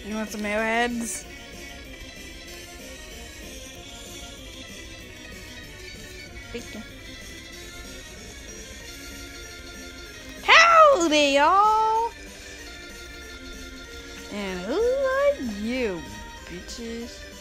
You want some arrowheads? Thank you. Howdy, y'all! And who are you, bitches?